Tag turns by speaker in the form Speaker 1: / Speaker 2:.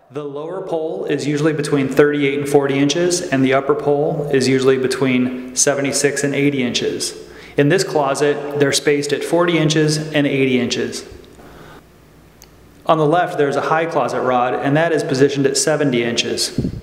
Speaker 1: The lower pole is usually between 38 and 40 inches, and the upper pole is usually between 76 and 80 inches. In this closet, they're spaced at 40 inches and 80 inches. On the left, there's a high closet rod, and that is positioned at 70 inches.